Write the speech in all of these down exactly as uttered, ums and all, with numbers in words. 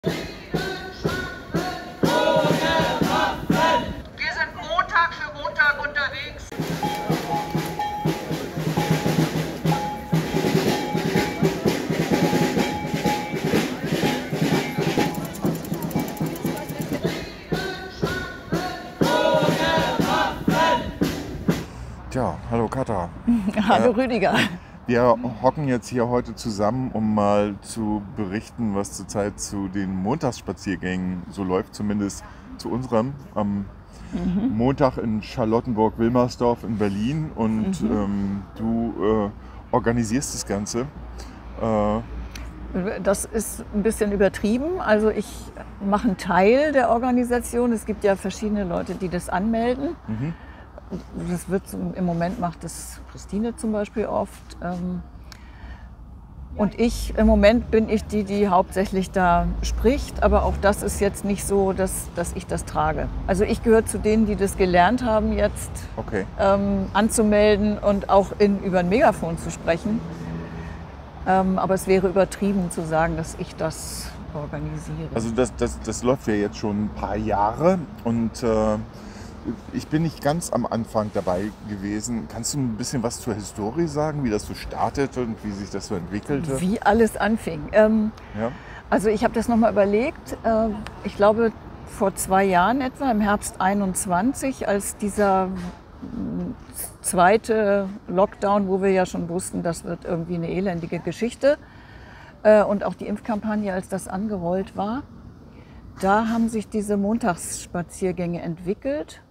Wir sind Montag für Montag unterwegs. Tja, hallo Katha. Hallo Rüdiger. Wir hocken jetzt hier heute zusammen, um mal zu berichten, was zurzeit zu den Montagsspaziergängen so läuft, zumindest zu unserem am mhm. Montag in Charlottenburg-Wilmersdorf in Berlin. Und mhm. ähm, du äh, organisierst das Ganze. Äh, Das ist ein bisschen übertrieben. Also ich mache einen Teil der Organisation. Es gibt ja verschiedene Leute, die das anmelden. Mhm. Das wird, im Moment macht das Christine zum Beispiel oft. Und ich, im Moment bin ich die, die hauptsächlich da spricht. Aber auch das ist jetzt nicht so, dass, dass ich das trage. Also ich gehöre zu denen, die das gelernt haben, jetzt okay. ähm, anzumelden und auch in, über ein Megafon zu sprechen. Ähm, aber es wäre übertrieben zu sagen, dass ich das organisiere. Also das, das, das läuft ja jetzt schon ein paar Jahre und äh ich bin nicht ganz am Anfang dabei gewesen. Kannst du ein bisschen was zur Historie sagen, wie das so startete und wie sich das so entwickelte? Wie alles anfing. Ähm, ja. Also ich habe das nochmal überlegt. Äh, ich glaube vor zwei Jahren etwa, im Herbst einundzwanzig, als dieser zweite Lockdown, wo wir ja schon wussten, das wird irgendwie eine elendige Geschichte. Äh, und auch die Impfkampagne, als das angerollt war. Da haben sich diese Montagsspaziergänge entwickelt.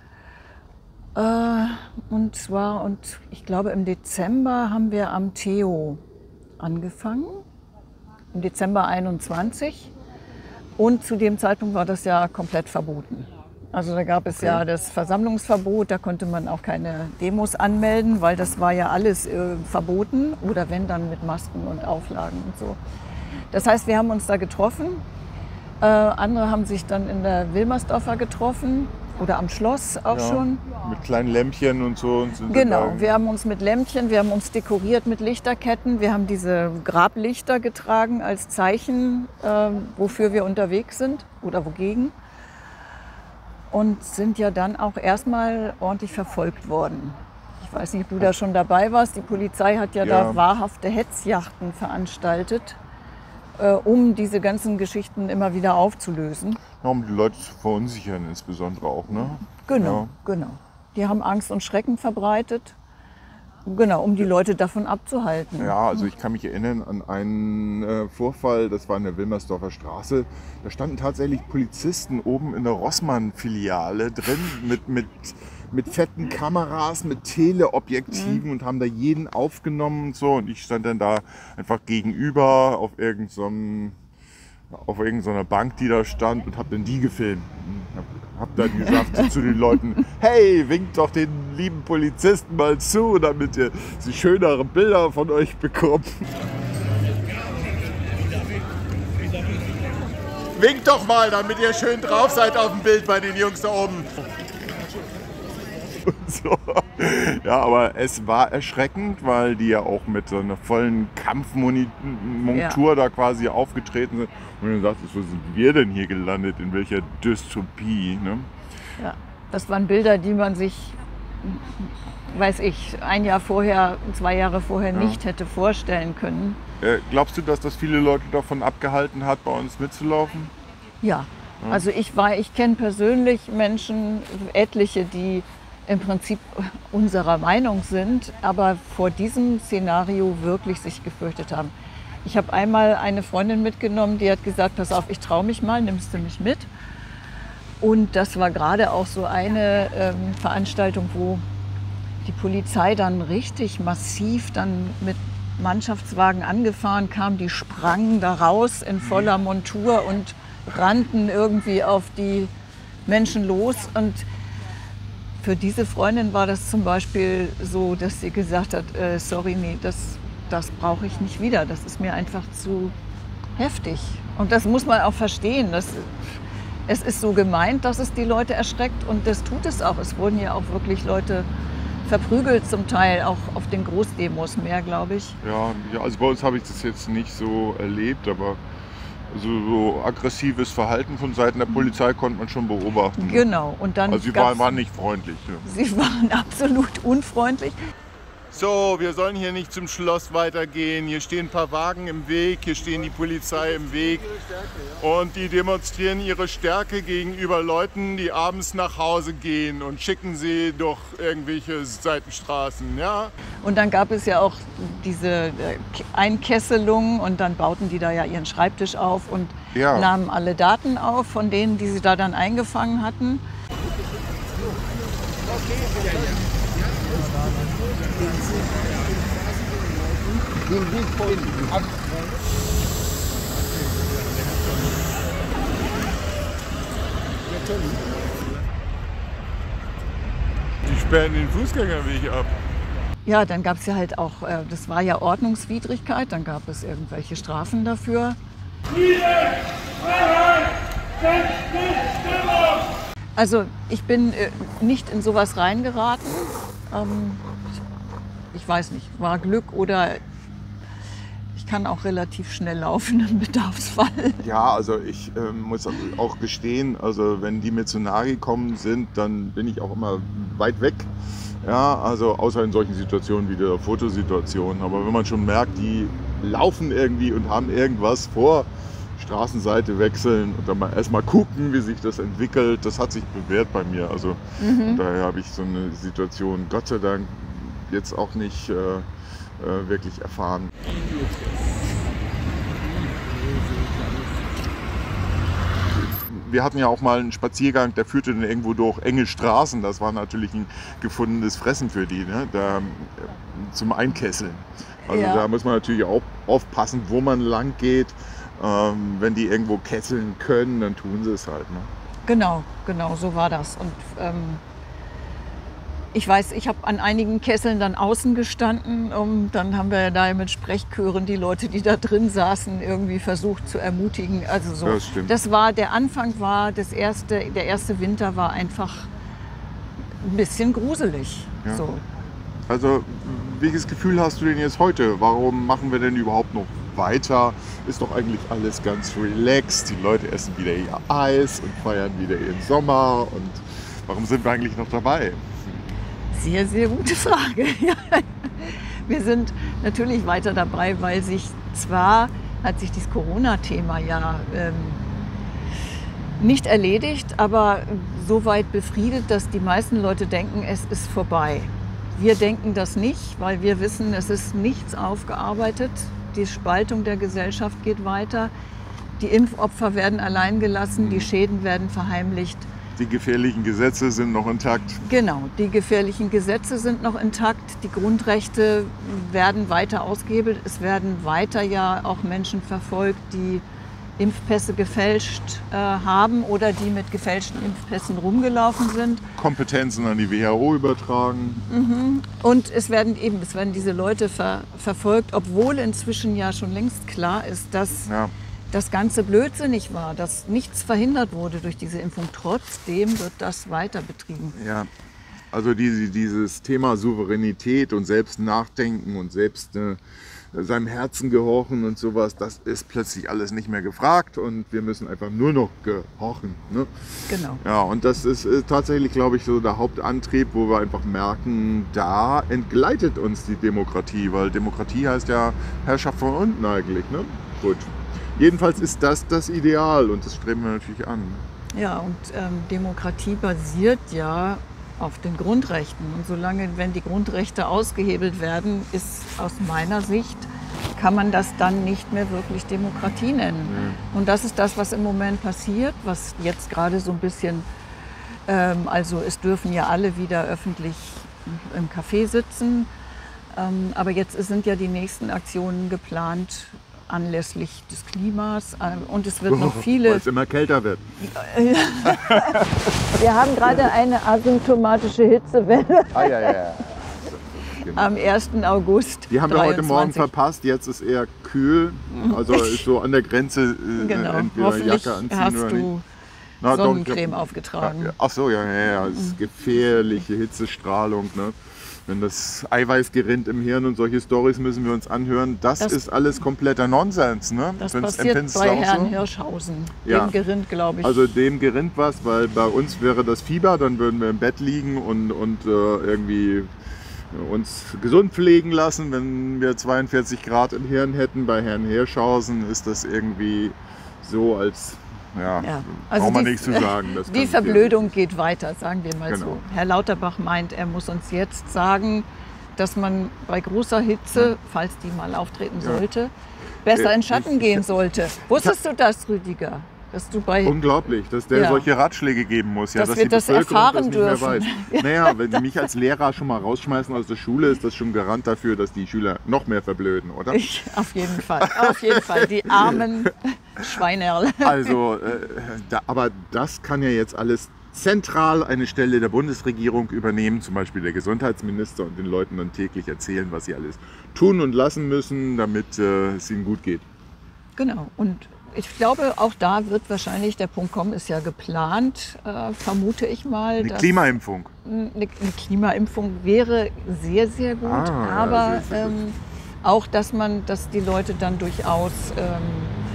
Und zwar, und ich glaube im Dezember haben wir am Theo angefangen, im Dezember einundzwanzig. Und zu dem Zeitpunkt war das ja komplett verboten. Also da gab es okay. ja das Versammlungsverbot, da konnte man auch keine Demos anmelden, weil das war ja alles äh, verboten. Oder wenn, dann mit Masken und Auflagen und so. Das heißt, wir haben uns da getroffen. Äh, andere haben sich dann in der Wilmersdorfer getroffen. Oder am Schloss auch ja, schon. Mit kleinen Lämpchen und so. Und genau, wir haben uns mit Lämpchen, wir haben uns dekoriert mit Lichterketten. Wir haben diese Grablichter getragen als Zeichen, äh, wofür wir unterwegs sind oder wogegen. Und sind ja dann auch erstmal ordentlich verfolgt worden. Ich weiß nicht, ob du da schon dabei warst. Die Polizei hat ja, ja. da wahrhafte Hetzjachten veranstaltet, äh, um diese ganzen Geschichten immer wieder aufzulösen. Ja, um die Leute zu verunsichern insbesondere auch, ne? Genau, ja. genau. Die haben Angst und Schrecken verbreitet, genau, um die Leute davon abzuhalten. Ja, also ich kann mich erinnern an einen äh, Vorfall, das war in der Wilmersdorfer Straße. Da standen tatsächlich Polizisten oben in der Rossmann-Filiale drin mit, mit, mit fetten Kameras, mit Teleobjektiven mhm. und haben da jeden aufgenommen und so. Und ich stand dann da einfach gegenüber auf irgendeinem so auf irgendeiner Bank, die da stand und hab dann die gefilmt. Hab, hab dann gesagt zu den Leuten, hey, winkt doch den lieben Polizisten mal zu, damit ihr so schönere Bilder von euch bekommt. Winkt doch mal, damit ihr schön drauf seid auf dem Bild bei den Jungs da oben. So. Ja, aber es war erschreckend, weil die ja auch mit so einer vollen Kampfmontur ja. da quasi aufgetreten sind. Und dann sagst du, wo sind wir denn hier gelandet, in welcher Dystopie? Ne? Ja, das waren Bilder, die man sich, weiß ich, ein Jahr vorher, zwei Jahre vorher ja. nicht hätte vorstellen können. Äh, glaubst du, dass das viele Leute davon abgehalten hat, bei uns mitzulaufen? Ja, ja. Also ich war, ich kenne persönlich Menschen, etliche, die im Prinzip unserer Meinung sind, aber vor diesem Szenario wirklich sich gefürchtet haben. Ich habe einmal eine Freundin mitgenommen, die hat gesagt, pass auf, ich traue mich mal, nimmst du mich mit? Und das war gerade auch so eine ähm, Veranstaltung, wo die Polizei dann richtig massiv dann mit Mannschaftswagen angefahren kam, die sprangen da raus in voller Montur und rannten irgendwie auf die Menschen los. Und für diese Freundin war das zum Beispiel so, dass sie gesagt hat, äh, sorry, nee, das, das brauche ich nicht wieder. Das ist mir einfach zu heftig. Und das muss man auch verstehen. Das, es ist so gemeint, dass es die Leute erschreckt und das tut es auch. Es wurden ja auch wirklich Leute verprügelt zum Teil, auch auf den Großdemos mehr, glaube ich. Ja, ja, also bei uns habe ich das jetzt nicht so erlebt, aber Also so aggressives Verhalten von Seiten der Polizei konnte man schon beobachten. Genau. Und dann Also sie gab's- waren, waren nicht freundlich. Ja. Sie waren absolut unfreundlich. So, wir sollen hier nicht zum Schloss weitergehen. Hier stehen ein paar Wagen im Weg, hier stehen die Polizei im Weg. Und die demonstrieren ihre Stärke gegenüber Leuten, die abends nach Hause gehen und schicken sie durch irgendwelche Seitenstraßen. Ja? Und dann gab es ja auch diese äh, Einkesselung und dann bauten die da ja ihren Schreibtisch auf und Ja. nahmen alle Daten auf von denen, die sie da dann eingefangen hatten. Die sperren den Fußgängerweg ab. Ja, dann gab es ja halt auch, äh, das war ja Ordnungswidrigkeit, dann gab es irgendwelche Strafen dafür. Also ich bin äh, nicht in sowas reingeraten. Ähm, ich weiß nicht, war Glück oder ich kann auch relativ schnell laufen im Bedarfsfall. Ja, also ich ähm, muss auch gestehen, also wenn die mir zu nahe gekommen sind, dann bin ich auch immer weit weg. Ja, also außer in solchen Situationen wie der Fotosituation. Aber wenn man schon merkt, die laufen irgendwie und haben irgendwas vor, Straßenseite wechseln und dann mal erstmal gucken, wie sich das entwickelt, das hat sich bewährt bei mir. Also Mhm. daher habe ich so eine Situation Gott sei Dank jetzt auch nicht äh, äh, wirklich erfahren. Wir hatten ja auch mal einen Spaziergang, der führte dann irgendwo durch enge Straßen. Das war natürlich ein gefundenes Fressen für die, ne? Da, äh, zum Einkesseln. Also Ja. da muss man natürlich auch aufpassen, wo man lang geht. Ähm, wenn die irgendwo kesseln können, dann tun sie es halt. Ne? Genau, genau, so war das. Und ähm, ich weiß, ich habe an einigen Kesseln dann außen gestanden. Und dann haben wir ja da mit Sprechchören die Leute, die da drin saßen, irgendwie versucht zu ermutigen. Also so. Das stimmt. Das war, der Anfang war, das erste, der erste Winter war einfach ein bisschen gruselig. Ja. So. Also welches Gefühl hast du denn jetzt heute? Warum machen wir denn überhaupt noch weiter? Ist doch eigentlich alles ganz relaxed. Die Leute essen wieder ihr Eis und feiern wieder ihren Sommer. Und warum sind wir eigentlich noch dabei? Sehr, sehr gute Frage. Ja. Wir sind natürlich weiter dabei, weil sich zwar, hat sich dieses Corona-Thema ja ähm, nicht erledigt, aber so weit befriedet, dass die meisten Leute denken, es ist vorbei. Wir denken das nicht, weil wir wissen, es ist nichts aufgearbeitet. Die Spaltung der Gesellschaft geht weiter. Die Impfopfer werden allein gelassen, die Schäden werden verheimlicht. Die gefährlichen Gesetze sind noch intakt. Genau, die gefährlichen Gesetze sind noch intakt, die Grundrechte werden weiter ausgehebelt. Es werden weiter ja auch Menschen verfolgt, die Impfpässe gefälscht äh, haben oder die mit gefälschten Impfpässen rumgelaufen sind. Kompetenzen an die W H O übertragen. Und es werden eben, es werden diese Leute ver verfolgt, obwohl inzwischen ja schon längst klar ist, dass Ja. das Ganze blödsinnig war, dass nichts verhindert wurde durch diese Impfung. Trotzdem wird das weiter betrieben. Ja, also diese, dieses Thema Souveränität und selbst nachdenken und selbst äh, seinem Herzen gehorchen und sowas, das ist plötzlich alles nicht mehr gefragt und wir müssen einfach nur noch gehorchen. Ne? Genau. Ja, und das ist äh, tatsächlich, glaube ich, so der Hauptantrieb, wo wir einfach merken, da entgleitet uns die Demokratie, weil Demokratie heißt ja Herrschaft von unten eigentlich. Ne? Gut. Jedenfalls ist das das Ideal und das streben wir natürlich an. Ja, und ähm, Demokratie basiert ja auf den Grundrechten. Und solange, wenn die Grundrechte ausgehebelt werden, ist aus meiner Sicht, kann man das dann nicht mehr wirklich Demokratie nennen. Ja. Und das ist das, was im Moment passiert, was jetzt gerade so ein bisschen, ähm, also es dürfen ja alle wieder öffentlich im Café sitzen. Ähm, aber jetzt sind ja die nächsten Aktionen geplant, anlässlich des Klimas. Und es wird noch Weil viele. es immer kälter wird. Wir haben gerade eine asymptomatische Hitzewelle Ah, ja, ja, ja. am ersten August. Die haben wir heute Morgen dreiundzwanzig. verpasst. Jetzt ist eher kühl. Also ist so an der Grenze äh, Genau. entweder Hoffentlich Jacke anziehen hast oder du nicht. Na, doch, Sonnencreme ich hab- aufgetragen. Ja, ach so, ja, ja, ja. Das ist gefährliche Hitzestrahlung. Ne? wenn das Eiweiß gerinnt im Hirn und solche Stories müssen wir uns anhören. Das, Das- ist alles kompletter Nonsens. Ne? Das Findest- passiert empfindest du bei auch Herrn so? Hirschhausen. Ja. Dem Gerind, glaube ich. Also dem gerinnt was, weil bei uns wäre das Fieber, dann würden wir im Bett liegen und, und äh, irgendwie uns gesund pflegen lassen, wenn wir zweiundvierzig Grad im Hirn hätten. Bei Herrn Hirschhausen ist das irgendwie so, als, ja, Ja, also braucht man die- nichts zu sagen. Das Die kann- Verblödung geht weiter, sagen wir mal Genau. so. Herr Lauterbach meint, er muss uns jetzt sagen, dass man bei großer Hitze, falls die mal auftreten Ja. sollte, besser Äh, in Schatten ich- gehen sollte. Wusstest du das, Rüdiger? Dass du bei Unglaublich, dass der Ja. solche Ratschläge geben muss, ja, Dass dass, wir die das Bevölkerung erfahren das nicht mehr dürfen. weiß. Naja, wenn die mich als Lehrer schon mal rausschmeißen aus der Schule, ist das schon Garant dafür, dass die Schüler noch mehr verblöden, oder? ich, auf jeden Fall, auf jeden Fall, die armen Schweinerl. Also, äh, da, aber das kann ja jetzt alles zentral eine Stelle der Bundesregierung übernehmen, zum Beispiel der Gesundheitsminister, und den Leuten dann täglich erzählen, was sie alles tun und lassen müssen, damit äh, es ihnen gut geht. Genau. Und ich glaube, auch da wird wahrscheinlich der Punkt kommen, ist ja geplant, äh, vermute ich mal. Eine dass Klimaimpfung. Eine, eine Klimaimpfung wäre sehr, sehr gut. Ah, ja, aber sehr, sehr gut. ähm, auch, dass man, dass die Leute dann durchaus ähm,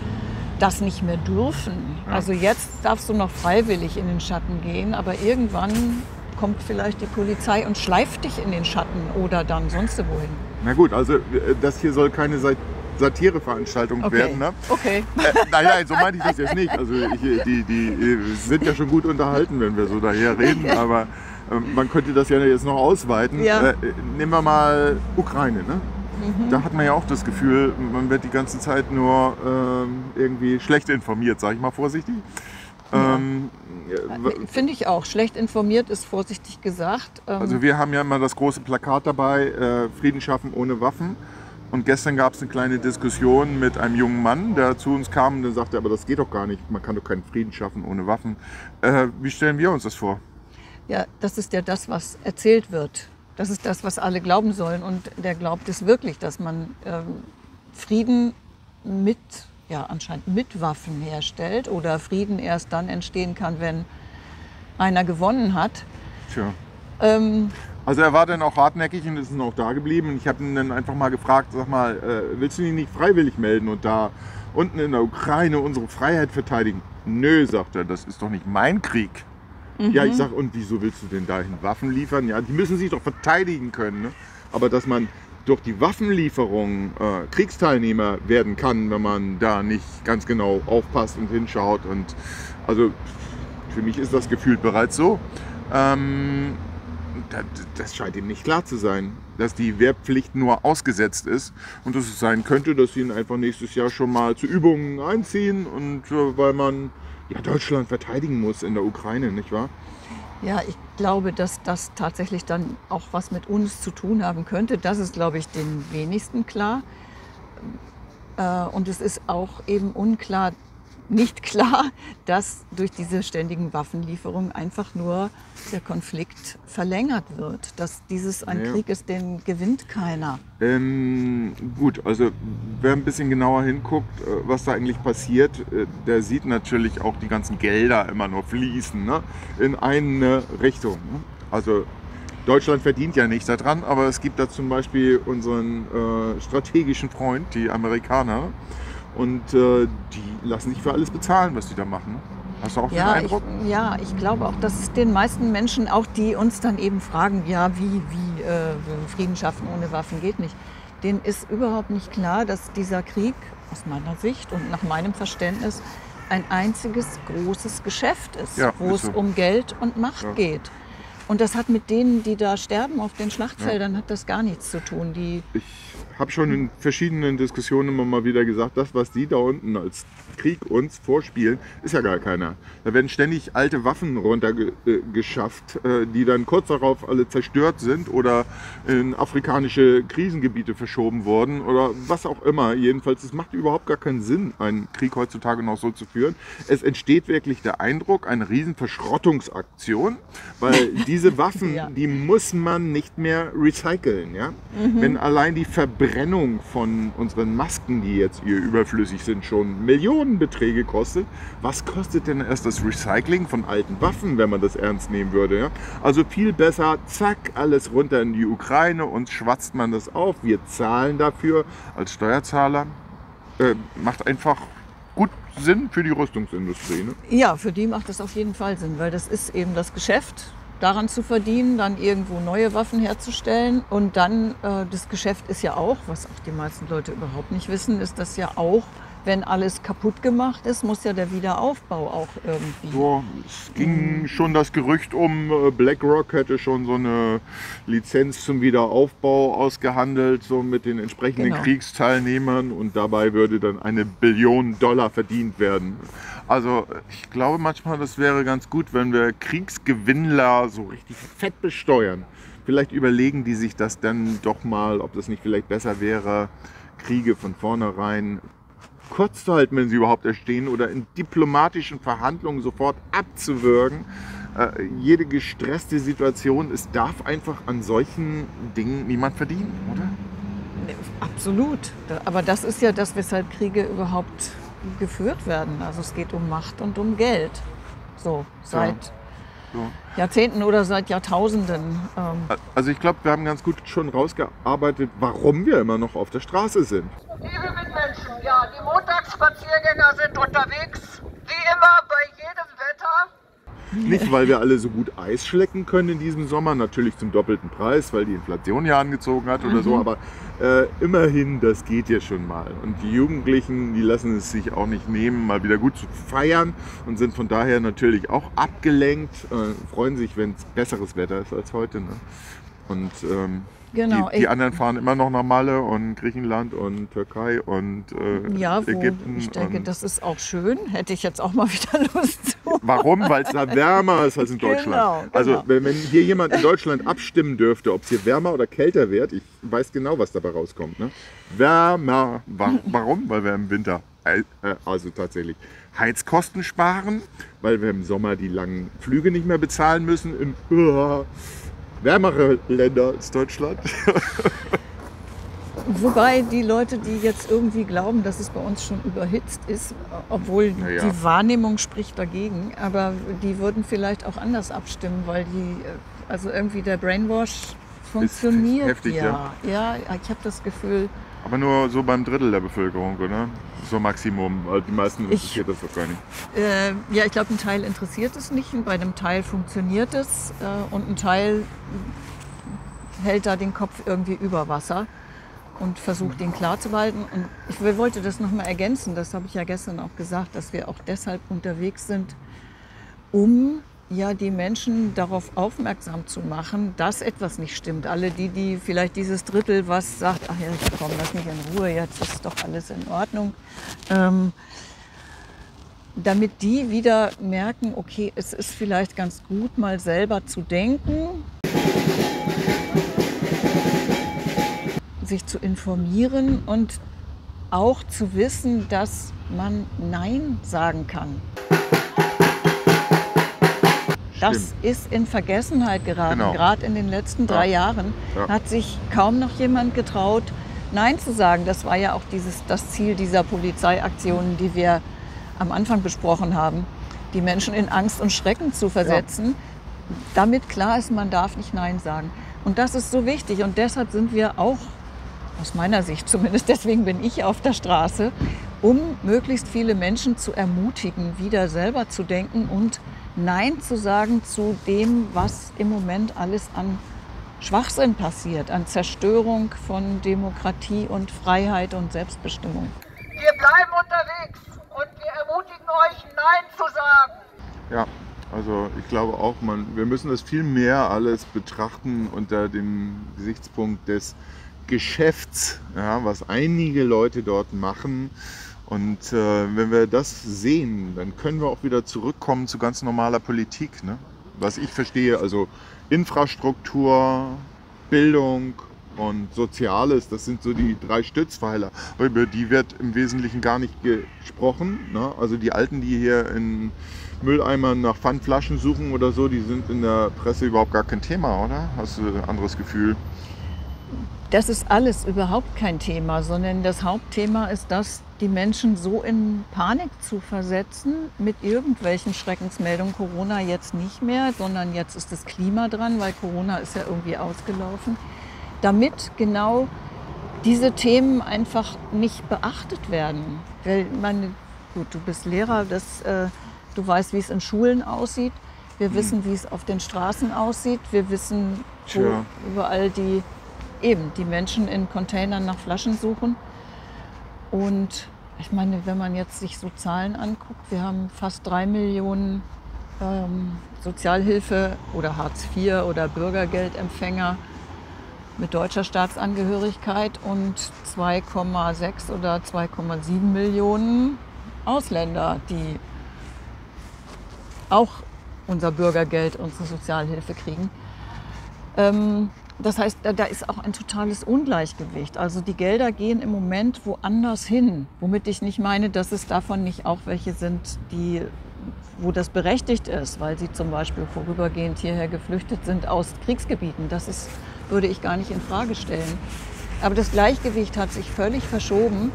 das nicht mehr dürfen. Ja. Also jetzt darfst du noch freiwillig in den Schatten gehen, aber irgendwann kommt vielleicht die Polizei und schleift dich in den Schatten oder dann sonst wohin. Na gut, also äh, das hier soll keine Sa- Satireveranstaltung Okay. werden, ne? Okay. Äh, naja, so meinte ich das jetzt nicht. Also ich, die, die äh, sind ja schon gut unterhalten, wenn wir so daher reden, aber äh, man könnte das ja jetzt noch ausweiten. Ja. Äh, nehmen wir mal Ukraine, ne? Da hat man ja auch das Gefühl, man wird die ganze Zeit nur ähm, irgendwie schlecht informiert, sage ich mal vorsichtig. Ähm, w- Finde ich auch. Schlecht informiert ist vorsichtig gesagt. Ähm, also wir haben ja immer das große Plakat dabei, äh, Frieden schaffen ohne Waffen. Und gestern gab es eine kleine Diskussion mit einem jungen Mann, der zu uns kam und der sagte, aber das geht doch gar nicht, man kann doch keinen Frieden schaffen ohne Waffen. Äh, wie stellen wir uns das vor? Ja, das ist ja das, was erzählt wird. Das ist das, was alle glauben sollen. Und der glaubt es wirklich, dass man ähm, Frieden mit, ja, anscheinend mit Waffen herstellt oder Frieden erst dann entstehen kann, wenn einer gewonnen hat. Tja. Ähm, Also er war dann auch hartnäckig und ist dann auch da geblieben. Und ich habe ihn dann einfach mal gefragt, sag mal, äh, willst du dich nicht freiwillig melden und da unten in der Ukraine unsere Freiheit verteidigen? Nö, sagt er, das ist doch nicht mein Krieg. Ja, ich sag, und wieso willst du denn dahin Waffen liefern? Ja, die müssen sich doch verteidigen können. Ne? Aber dass man durch die Waffenlieferung äh, Kriegsteilnehmer werden kann, wenn man da nicht ganz genau aufpasst und hinschaut. Und also für mich ist das gefühlt bereits so. Ähm, das, das scheint ihm nicht klar zu sein, dass die Wehrpflicht nur ausgesetzt ist und dass es sein könnte, dass sie ihn einfach nächstes Jahr schon mal zu Übungen einziehen und äh, weil man ja, Deutschland verteidigen muss in der Ukraine, nicht wahr? ja, ich glaube, dass das tatsächlich dann auch was mit uns zu tun haben könnte. Das ist, glaube ich, den wenigsten klar. Äh, und es ist auch eben unklar, nicht klar, dass durch diese ständigen Waffenlieferungen einfach nur der Konflikt verlängert wird. Dass dieses ein Ja. Krieg ist, den gewinnt keiner. Ähm, gut, also wer ein bisschen genauer hinguckt, äh, was da eigentlich passiert, äh, der sieht natürlich auch die ganzen Gelder immer nur fließen, ne? In eine Richtung. Ne? Also Deutschland verdient ja nichts daran, aber es gibt da zum Beispiel unseren äh, strategischen Freund, die Amerikaner, und äh, die lassen sich für alles bezahlen, was die da machen. Hast du auch Ja den ich, Eindruck? ja, ich glaube auch, dass es den meisten Menschen, auch die uns dann eben fragen, ja, wie, wie äh, Frieden schaffen ohne Waffen geht nicht, denen ist überhaupt nicht klar, dass dieser Krieg aus meiner Sicht und nach meinem Verständnis ein einziges großes Geschäft ist, Ja, wo ist es so. um Geld und Macht Ja. geht. Und das hat mit denen, die da sterben auf den Schlachtfeldern, hat das gar nichts zu tun. Die, Ich habe schon in verschiedenen Diskussionen immer mal wieder gesagt, das, was die da unten als Krieg uns vorspielen, ist ja gar keiner. Da werden ständig alte Waffen runtergeschafft, äh, die dann kurz darauf alle zerstört sind oder in afrikanische Krisengebiete verschoben wurden oder was auch immer. Jedenfalls, es macht überhaupt gar keinen Sinn, einen Krieg heutzutage noch so zu führen. Es entsteht wirklich der Eindruck, eine riesen Verschrottungsaktion, weil diese Waffen, Ja. die muss man nicht mehr recyceln. Ja? Wenn allein die Verbrennung Verbrennung von unseren Masken, die jetzt hier überflüssig sind, schon Millionenbeträge kostet, was kostet denn erst das Recycling von alten Waffen, wenn man das ernst nehmen würde? Ja? Also viel besser, zack, alles runter in die Ukraine und schwatzt man das auf. Wir zahlen dafür als Steuerzahler. Äh, macht einfach gut Sinn für die Rüstungsindustrie. Ne? Ja, für die macht das auf jeden Fall Sinn, weil das ist eben das Geschäft, daran zu verdienen, dann irgendwo neue Waffen herzustellen. Und dann, äh, das Geschäft ist ja auch, was auch die meisten Leute überhaupt nicht wissen, ist das ja auch, wenn alles kaputt gemacht ist, muss ja der Wiederaufbau auch irgendwie. So, es ging mhm. schon das Gerücht um, BlackRock hätte schon so eine Lizenz zum Wiederaufbau ausgehandelt, so mit den entsprechenden genau. Kriegsteilnehmern, und dabei würde dann eine Billion Dollar verdient werden. Also ich glaube manchmal, das wäre ganz gut, wenn wir Kriegsgewinnler so richtig fett besteuern. Vielleicht überlegen die sich das dann doch mal, ob das nicht vielleicht besser wäre, Kriege von vornherein kurz zu halten, wenn sie überhaupt entstehen, oder in diplomatischen Verhandlungen sofort abzuwürgen. Äh, jede gestresste Situation, es darf einfach an solchen Dingen niemand verdienen, oder? Absolut. Aber das ist ja das, weshalb Kriege überhaupt geführt werden. Also es geht um Macht und um Geld. So, seit ja. so. Jahrzehnten oder seit Jahrtausenden. Ähm. Also ich glaube, wir haben ganz gut schon rausgearbeitet, warum wir immer noch auf der Straße sind. Liebe Mitmenschen, ja, die Montagsspaziergänger sind unterwegs, wie immer bei jedem Wetter. Nicht, weil wir alle so gut Eis schlecken können in diesem Sommer, natürlich zum doppelten Preis, weil die Inflation ja angezogen hat oder mhm. so, aber äh, immerhin, das geht ja schon mal. Und die Jugendlichen, die lassen es sich auch nicht nehmen, mal wieder gut zu feiern, und sind von daher natürlich auch abgelenkt, äh, freuen sich, wenn es besseres Wetter ist als heute. Ne? Und ähm, Genau, die, die anderen fahren immer noch nach Malle und Griechenland und Türkei und äh, ja, wo Ägypten. Ich denke, das ist auch schön. Hätte ich jetzt auch mal wieder Lust zu. Warum? Weil es da wärmer ist als in Deutschland. Genau, genau. Also wenn, wenn hier jemand in Deutschland abstimmen dürfte, ob es hier wärmer oder kälter wird, ich weiß genau, was dabei rauskommt. Ne? Wärmer. Warum? Weil wir im Winter, also tatsächlich, Heizkosten sparen, weil wir im Sommer die langen Flüge nicht mehr bezahlen müssen. In, uh, wärmere Länder als Deutschland. Wobei die Leute, die jetzt irgendwie glauben, dass es bei uns schon überhitzt ist, obwohl ja. die Wahrnehmung spricht dagegen, aber die würden vielleicht auch anders abstimmen, weil die, also irgendwie der Brainwash funktioniert. Ist heftig, ja. ja. Ja, ich habe das Gefühl. Aber nur so beim Drittel der Bevölkerung, oder? So Maximum. Die meisten interessiert ich, das doch gar nicht. Äh, ja, ich glaube, ein Teil interessiert es nicht. Und bei einem Teil funktioniert es. Äh, und ein Teil hält da den Kopf irgendwie über Wasser und versucht, den klar zu behalten. Und ich wollte das noch mal ergänzen. Das habe ich ja gestern auch gesagt, dass wir auch deshalb unterwegs sind, um ja, die Menschen darauf aufmerksam zu machen, dass etwas nicht stimmt. Alle die, die vielleicht dieses Drittel, was sagt, ach ja, komm, lass mich in Ruhe, jetzt ist doch alles in Ordnung. Ähm, damit die wieder merken, okay, es ist vielleicht ganz gut, mal selber zu denken, sich zu informieren und auch zu wissen, dass man Nein sagen kann. Das ist in Vergessenheit geraten. Genau. Gerade in den letzten drei ja. Jahren ja. hat sich kaum noch jemand getraut, Nein zu sagen. Das war ja auch dieses, das Ziel dieser Polizeiaktionen, die wir am Anfang besprochen haben, die Menschen in Angst und Schrecken zu versetzen, ja. damit klar ist, man darf nicht Nein sagen. Und das ist so wichtig. Und deshalb sind wir auch, aus meiner Sicht zumindest, deswegen bin ich auf der Straße, um möglichst viele Menschen zu ermutigen, wieder selber zu denken und Nein zu sagen zu dem, was im Moment alles an Schwachsinn passiert, an Zerstörung von Demokratie und Freiheit und Selbstbestimmung. Wir bleiben unterwegs und wir ermutigen euch, Nein zu sagen. Ja, also ich glaube auch, man, wir müssen das viel mehr alles betrachten unter dem Gesichtspunkt des Geschäfts, ja, was einige Leute dort machen. Und äh, wenn wir das sehen, dann können wir auch wieder zurückkommen zu ganz normaler Politik. Ne? Was ich verstehe, also Infrastruktur, Bildung und Soziales, das sind so die drei Stützpfeiler. Über die wird im Wesentlichen gar nicht gesprochen. Ne? Also die Alten, die hier in Mülleimern nach Pfandflaschen suchen oder so, die sind in der Presse überhaupt gar kein Thema, oder? Hast du ein anderes Gefühl? das ist alles überhaupt kein Thema, sondern das Hauptthema ist das, die Menschen so in Panik zu versetzen mit irgendwelchen Schreckensmeldungen. Corona jetzt nicht mehr, sondern jetzt ist das Klima dran, weil Corona ist ja irgendwie ausgelaufen. Damit genau diese Themen einfach nicht beachtet werden. Weil meine, gut, du bist Lehrer, das, äh, du weißt, wie es in Schulen aussieht. Wir wissen, wie es auf den Straßen aussieht. Wir wissen, wo Tja. überall die, eben, die Menschen in Containern nach Flaschen suchen. Und ich meine, wenn man jetzt sich so Zahlen anguckt, wir haben fast drei Millionen ähm, Sozialhilfe- oder Hartz vier- oder Bürgergeldempfänger mit deutscher Staatsangehörigkeit und zwei Komma sechs oder zwei Komma sieben Millionen Ausländer, die auch unser Bürgergeld, unsere Sozialhilfe kriegen. Ähm, Das heißt, da ist auch ein totales Ungleichgewicht. Also die Gelder gehen im Moment woanders hin, womit ich nicht meine, dass es davon nicht auch welche sind, die, wo das berechtigt ist, weil sie zum Beispiel vorübergehend hierher geflüchtet sind aus Kriegsgebieten. Das ist, würde ich gar nicht in Frage stellen. Aber das Gleichgewicht hat sich völlig verschoben.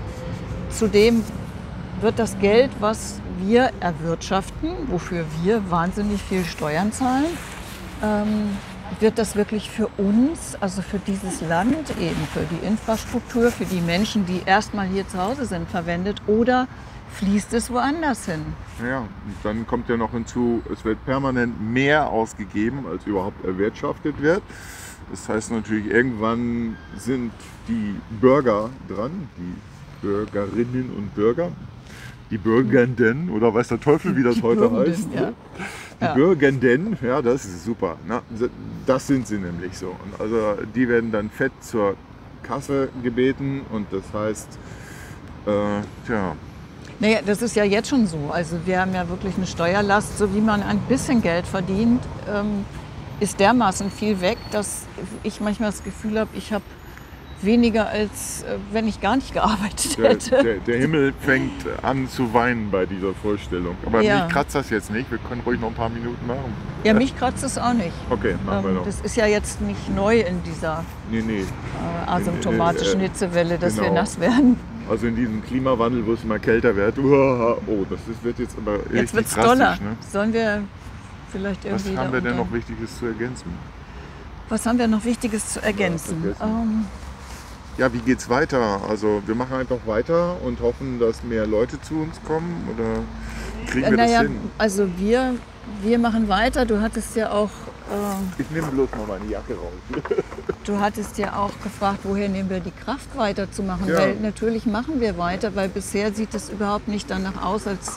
Zudem wird das Geld, was wir erwirtschaften, wofür wir wahnsinnig viel Steuern zahlen, ähm, wird das wirklich für uns, also für dieses Land eben, für die Infrastruktur, für die Menschen, die erstmal hier zu Hause sind, verwendet oder fließt es woanders hin? Ja, und dann kommt ja noch hinzu, es wird permanent mehr ausgegeben, als überhaupt erwirtschaftet wird. Das heißt natürlich, irgendwann sind die Bürger dran, die Bürgerinnen und Bürger, die Bürgernden oder weiß der Teufel, wie das Die heute Bürgenden, heißt. ja. Die Ja. Bürgenden, ja, das ist super. Na, das sind sie nämlich so. Und also die werden dann fett zur Kasse gebeten und das heißt, äh, tja, Naja, das ist ja jetzt schon so. Also wir haben ja wirklich eine Steuerlast, so wie man ein bisschen Geld verdient, ähm, ist dermaßen viel weg, dass ich manchmal das Gefühl habe, ich habe weniger, als äh, wenn ich gar nicht gearbeitet der, hätte. der, der Himmel fängt an zu weinen bei dieser Vorstellung. Aber Ja. mich kratzt das jetzt nicht, wir können ruhig noch ein paar Minuten machen. Ja, mich kratzt es auch nicht. Okay, machen wir Ähm, noch. das ist ja jetzt nicht neu in dieser Nee, nee. äh, asymptomatischen Äh, äh, Hitzewelle, dass wir genau. nass werden. Also in diesem Klimawandel, wo es immer kälter wird, uah, oh, das ist, wird jetzt aber richtig Jetzt wird es drastisch. doller. Ne? Sollen wir vielleicht Was irgendwie haben wir denn darunter- noch Wichtiges zu ergänzen? Was haben wir noch Wichtiges zu ergänzen? vergessen. Ähm, Ja, wie geht's weiter? Also wir machen einfach weiter und hoffen, dass mehr Leute zu uns kommen oder kriegen wir naja, das hin? also wir, wir machen weiter. Du hattest ja auch, äh, Ich nehme bloß mal meine Jacke raus. du hattest ja auch gefragt, woher nehmen wir die Kraft weiterzumachen? Ja. Weil natürlich machen wir weiter, weil bisher sieht es überhaupt nicht danach aus, als,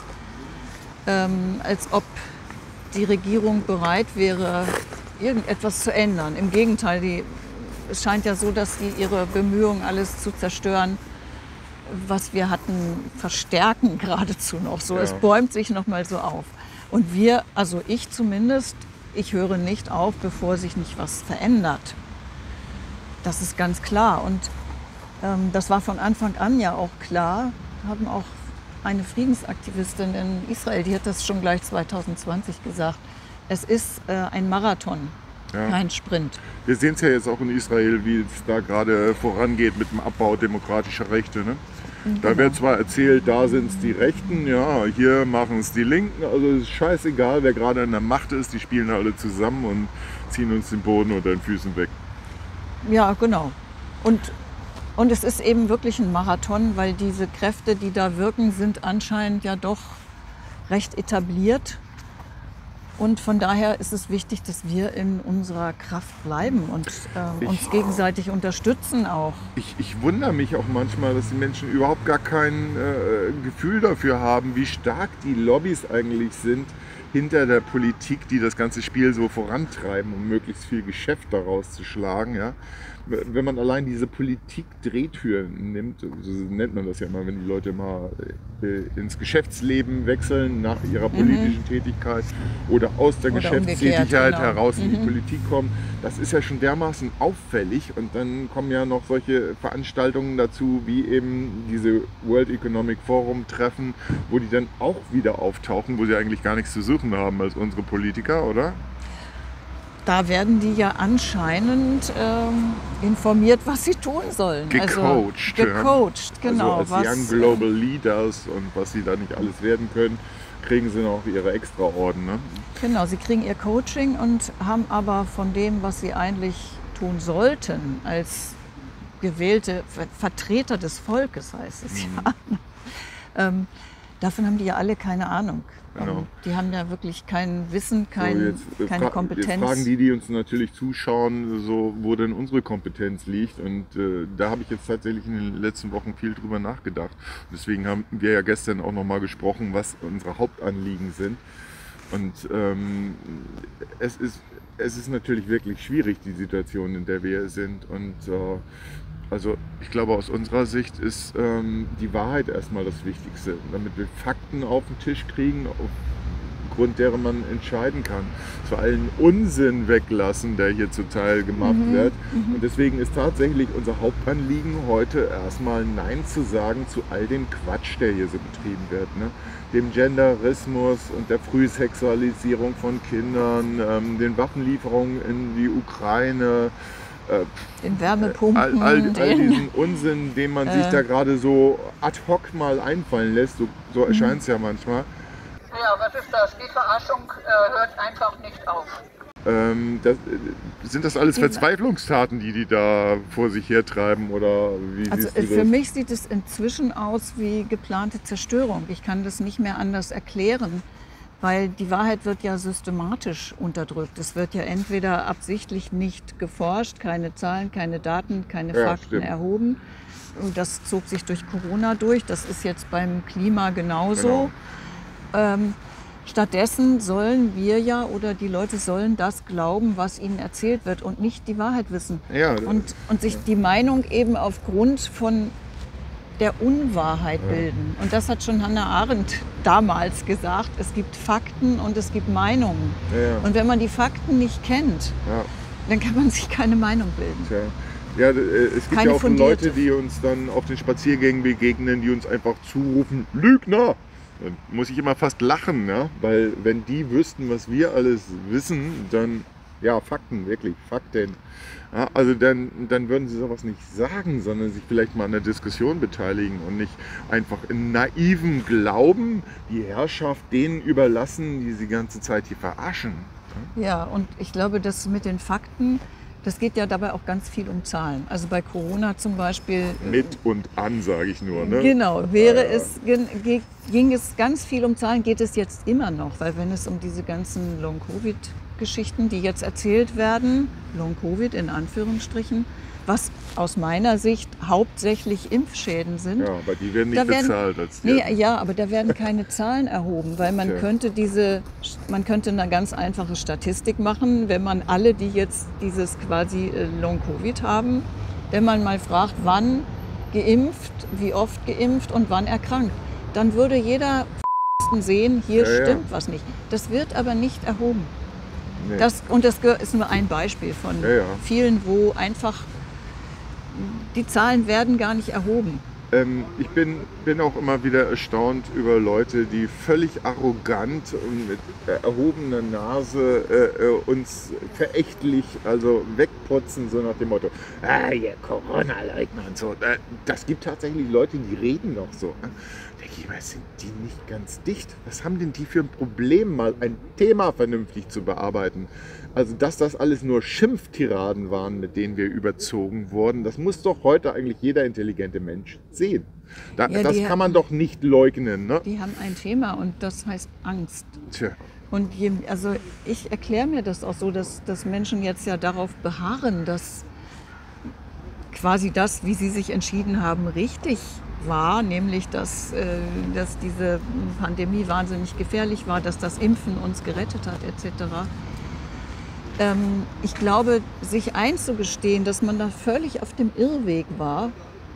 ähm, als ob die Regierung bereit wäre, irgendetwas zu ändern. Im Gegenteil, die, es scheint ja so, dass sie ihre Bemühungen, alles zu zerstören, was wir hatten, verstärken geradezu noch so. Ja. Es bäumt sich noch mal so auf. Und wir, also ich zumindest, ich höre nicht auf, bevor sich nicht was verändert. Das ist ganz klar. Und ähm, das war von Anfang an ja auch klar. Wir haben auch eine Friedensaktivistin in Israel, die hat das schon gleich zweitausendzwanzig gesagt. Es ist äh, ein Marathon, Ja. kein Sprint. Wir sehen es ja jetzt auch in Israel, wie es da gerade vorangeht mit dem Abbau demokratischer Rechte. Ne? Da wird zwar erzählt, da sind es die Rechten, ja, hier machen es die Linken. Also es ist scheißegal, wer gerade an der Macht ist, die spielen alle zusammen und ziehen uns den Boden unter den Füßen weg. Ja, genau. Und, und es ist eben wirklich ein Marathon, weil diese Kräfte, die da wirken, sind anscheinend ja doch recht etabliert. Und von daher ist es wichtig, dass wir in unserer Kraft bleiben und äh, Ich- uns gegenseitig unterstützen auch. Ich, ich wundere mich auch manchmal, dass die Menschen überhaupt gar kein äh, Gefühl dafür haben, wie stark die Lobbys eigentlich sind hinter der Politik, die das ganze Spiel so vorantreiben, um möglichst viel Geschäft daraus zu schlagen. Ja? Wenn man allein diese Politik-Drehtüren nimmt, so nennt man das ja immer, wenn die Leute mal äh, ins Geschäftsleben wechseln nach ihrer politischen Tätigkeit oder aus der Oder Geschäftstätigkeit umgekehrt, genau. heraus in die Politik kommen, das ist ja schon dermaßen auffällig. Und dann kommen ja noch solche Veranstaltungen dazu, wie eben diese World Economic Forum Treffen, wo die dann auch wieder auftauchen, wo sie eigentlich gar nichts zu suchen haben als unsere Politiker, oder? da werden die ja anscheinend ähm, informiert, was sie tun sollen. Gecoacht. Also, gecoacht, genau. Also als was, Young Global Leaders und was sie da nicht alles werden können, kriegen sie noch ihre Extraorden. Ne? Genau, sie kriegen ihr Coaching und haben aber von dem, was sie eigentlich tun sollten, als gewählte Vertreter des Volkes, heißt es mhm. ja. ähm, davon haben die ja alle keine Ahnung. Genau. Die haben ja wirklich kein Wissen, kein, so, jetzt, keine fra Kompetenz. Jetzt fragen die, die uns natürlich zuschauen, so, wo denn unsere Kompetenz liegt. Und äh, da habe ich jetzt tatsächlich in den letzten Wochen viel drüber nachgedacht. Deswegen haben wir ja gestern auch nochmal gesprochen, was unsere Hauptanliegen sind. Und ähm, es ist, es ist natürlich wirklich schwierig, die Situation, in der wir sind. Und äh, also ich glaube, aus unserer Sicht ist ähm, die Wahrheit erstmal das Wichtigste, damit wir Fakten auf den Tisch kriegen, aufgrund derer man entscheiden kann. Vor allem Unsinn weglassen, der hier zuteil gemacht mhm. wird. Mhm. Und deswegen ist tatsächlich unser Hauptanliegen heute erstmal Nein zu sagen zu all dem Quatsch, der hier so betrieben wird. Ne? Dem Genderismus und der Frühsexualisierung von Kindern, ähm, den Waffenlieferungen in die Ukraine, den Wärmepumpen, all, all, all den, diesen Unsinn, den man äh, sich da gerade so ad hoc mal einfallen lässt, so, so erscheint es ja manchmal. Ja, was ist das? Die Verarschung äh, hört einfach nicht auf. Ähm, das, sind das alles Verzweiflungstaten, die die da vor sich hertreiben? Oder wie also siehst du das? Für mich sieht es inzwischen aus wie geplante Zerstörung. Ich kann das nicht mehr anders erklären. Weil die Wahrheit wird ja systematisch unterdrückt. Es wird ja entweder absichtlich nicht geforscht, keine Zahlen, keine Daten, keine ja, Fakten stimmt. erhoben. Und das zog sich durch Corona durch. Das ist jetzt beim Klima genauso. Genau. Ähm, stattdessen sollen wir ja oder die Leute sollen das glauben, was ihnen erzählt wird und nicht die Wahrheit wissen. Ja, und, und sich ja. die Meinung eben aufgrund von der Unwahrheit ja. bilden. Und das hat schon Hannah Arendt damals gesagt. Es gibt Fakten und es gibt Meinungen. Ja, ja. Und wenn man die Fakten nicht kennt, ja. dann kann man sich keine Meinung bilden. Tja. Ja, es gibt keine ja auch fundierte. Leute, die uns dann auf den Spaziergängen begegnen, die uns einfach zurufen, Lügner! Dann muss ich immer fast lachen, ja? Weil wenn die wüssten, was wir alles wissen, dann, ja, Fakten, wirklich, Fakten. Ja, also dann, dann würden sie sowas nicht sagen, sondern sich vielleicht mal an der Diskussion beteiligen und nicht einfach in naivem Glauben die Herrschaft denen überlassen, die sie die ganze Zeit hier verarschen. Ja, und ich glaube, das mit den Fakten, das geht ja dabei auch ganz viel um Zahlen. Also bei Corona zum Beispiel. Mit und an, sage ich nur. Ne? Genau, wäre ja, ja. es, ging es ganz viel um Zahlen, geht es jetzt immer noch, weil wenn es um diese ganzen Long-Covid-Geschichten, die jetzt erzählt werden, Long-Covid in Anführungsstrichen, was aus meiner Sicht hauptsächlich Impfschäden sind. Ja, aber die werden nicht da werden, bezahlt. Als die nee, ja, aber da werden keine Zahlen erhoben, weil man ja. könnte diese, man könnte eine ganz einfache Statistik machen, wenn man alle, die jetzt dieses quasi Long-Covid haben, wenn man mal fragt, wann geimpft, wie oft geimpft und wann erkrankt, dann würde jeder sehen, hier ja, stimmt ja. was nicht. Das wird aber nicht erhoben. Nee. Das, und das ist nur ein Beispiel von ja, ja. vielen, wo einfach die Zahlen werden gar nicht erhoben. Ähm, ich bin, bin auch immer wieder erstaunt über Leute, die völlig arrogant und mit erhobener Nase äh, äh, uns verächtlich also wegputzen, so nach dem Motto, ah, ihr Corona-Leugner und so. Das gibt tatsächlich Leute, die reden noch so. Denke ich mal, sind die nicht ganz dicht? Was haben denn die für ein Problem, mal ein Thema vernünftig zu bearbeiten? Also, dass das alles nur Schimpftiraden waren, mit denen wir überzogen wurden, das muss doch heute eigentlich jeder intelligente Mensch sehen. Da, ja, das kann man doch nicht leugnen. Ne? Die haben ein Thema und das heißt Angst. Tja. Und je, also ich erkläre mir das auch so, dass, dass Menschen jetzt ja darauf beharren, dass quasi das, wie sie sich entschieden haben, richtig war, nämlich dass, äh, dass diese Pandemie wahnsinnig gefährlich war, dass das Impfen uns gerettet hat et cetera. Ähm, ich glaube, sich einzugestehen, dass man da völlig auf dem Irrweg war,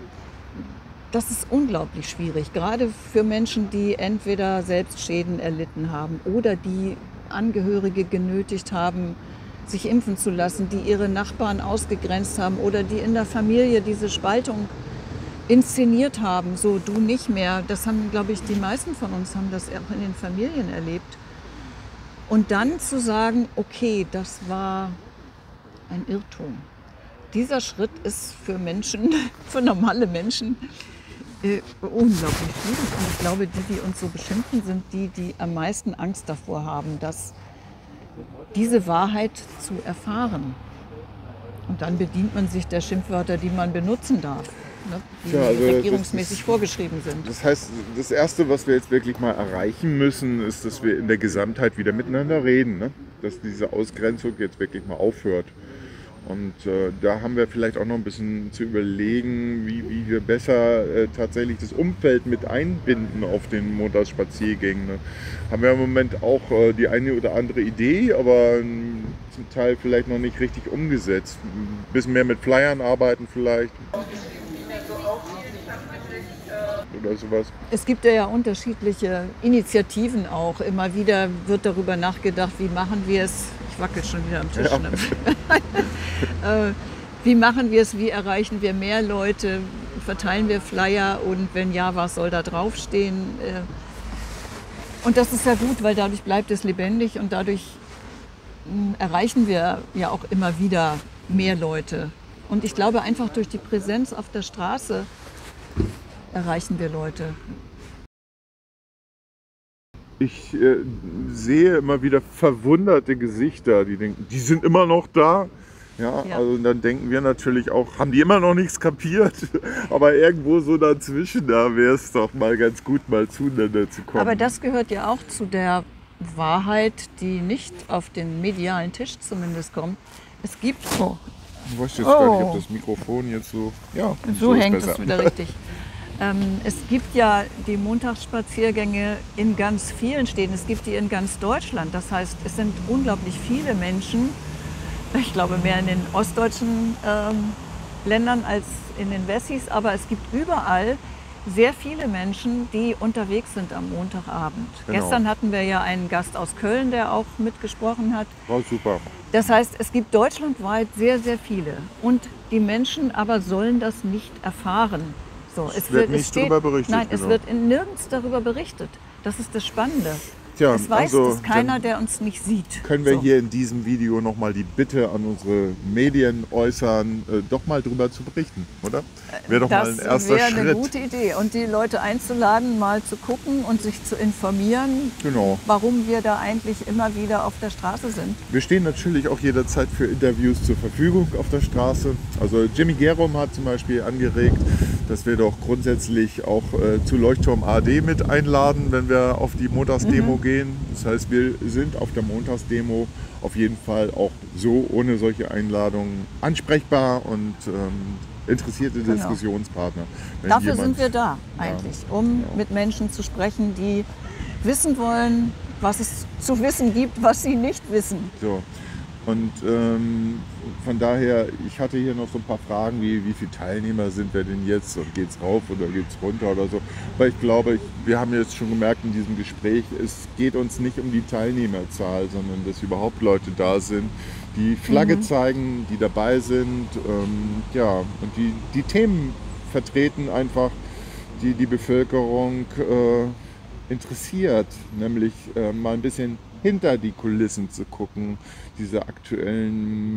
das ist unglaublich schwierig, gerade für Menschen, die entweder selbst Schäden erlitten haben oder die Angehörige genötigt haben, sich impfen zu lassen, die ihre Nachbarn ausgegrenzt haben oder die in der Familie diese Spaltung inszeniert haben, so du nicht mehr. Das haben, glaube ich, die meisten von uns haben das auch in den Familien erlebt. Und dann zu sagen, okay, das war ein Irrtum. Dieser Schritt ist für Menschen, für normale Menschen, äh, unglaublich schwierig. Und ich glaube, die, die uns so beschimpfen, sind die, die am meisten Angst davor haben, dass diese Wahrheit zu erfahren. Und dann bedient man sich der Schimpfwörter, die man benutzen darf, ne? Die Tja, also regierungsmäßig ist, vorgeschrieben sind. Das heißt, das Erste, was wir jetzt wirklich mal erreichen müssen, ist, dass wir in der Gesamtheit wieder miteinander reden. Ne? Dass diese Ausgrenzung jetzt wirklich mal aufhört. Und äh, da haben wir vielleicht auch noch ein bisschen zu überlegen, wie, wie wir besser äh, tatsächlich das Umfeld mit einbinden auf den Montagsspaziergängen. Ne? Haben wir im Moment auch äh, die eine oder andere Idee, aber äh, zum Teil vielleicht noch nicht richtig umgesetzt. Ein bisschen mehr mit Flyern arbeiten vielleicht. Oder sowas. Es gibt ja unterschiedliche Initiativen auch. Immer wieder wird darüber nachgedacht, wie machen wir es. Ich wackel schon wieder am Tisch. Ja. Ne? äh, wie machen wir es, wie erreichen wir mehr Leute, verteilen wir Flyer und wenn ja, was soll da draufstehen? Äh, und das ist ja gut, weil dadurch bleibt es lebendig und dadurch mh, erreichen wir ja auch immer wieder mehr Leute. Und ich glaube einfach durch die Präsenz auf der Straße erreichen wir Leute. Ich äh, sehe immer wieder verwunderte Gesichter, die denken, die sind immer noch da. Ja, Ja. also dann denken wir natürlich auch, haben die immer noch nichts kapiert? Aber irgendwo so dazwischen, da wäre es doch mal ganz gut, mal zueinander zu kommen. Aber das gehört ja auch zu der Wahrheit, die nicht auf den medialen Tisch zumindest kommt. Es gibt, oh, ich weiß jetzt gar nicht, Oh. ob das Mikrofon jetzt so... Ja, so ist hängt besser. es wieder richtig. Ähm, es gibt ja die Montagsspaziergänge in ganz vielen Städten. Es gibt die in ganz Deutschland. Das heißt, es sind unglaublich viele Menschen, ich glaube mehr in den ostdeutschen ähm, Ländern als in den Wessis, aber es gibt überall sehr viele Menschen, die unterwegs sind am Montagabend. Genau. Gestern hatten wir ja einen Gast aus Köln, der auch mitgesprochen hat. War super. Das heißt, es gibt deutschlandweit sehr, sehr viele. Und die Menschen aber sollen das nicht erfahren. So, es wird nicht darüber berichtet, Nein, es genau. wird in nirgends darüber berichtet. Das ist das Spannende. Tja, es weiß also, das keiner, dann der uns nicht sieht. Können wir So. hier in diesem Video nochmal die Bitte an unsere Medien äußern, äh, doch mal drüber zu berichten, oder? Wäre doch mal ein Das erster wäre eine Schritt. gute Idee. Und die Leute einzuladen, mal zu gucken und sich zu informieren, Genau. warum wir da eigentlich immer wieder auf der Straße sind. Wir stehen natürlich auch jederzeit für Interviews zur Verfügung auf der Straße. Also Jimmy Gerum hat zum Beispiel angeregt, dass wir doch grundsätzlich auch äh, zu Leuchtturm A D mit einladen, wenn wir auf die Montagsdemo Mhm. gehen. Das heißt, wir sind auf der Montagsdemo auf jeden Fall auch so ohne solche Einladungen ansprechbar und ähm, interessierte Genau. Diskussionspartner. Wenn Dafür jemand- sind wir da eigentlich, um Ja. mit Menschen zu sprechen, die wissen wollen, was es zu wissen gibt, was sie nicht wissen. So. Und ähm, von daher, ich hatte hier noch so ein paar Fragen, wie wie viele Teilnehmer sind wir denn jetzt und geht's rauf oder geht's runter oder so. Aber ich glaube, ich, wir haben jetzt schon gemerkt in diesem Gespräch, es geht uns nicht um die Teilnehmerzahl, sondern dass überhaupt Leute da sind, die Flagge Mhm. zeigen, die dabei sind, ähm, ja, und die, die Themen vertreten einfach, die die Bevölkerung äh, interessiert, nämlich äh, mal ein bisschen hinter die Kulissen zu gucken, diese aktuellen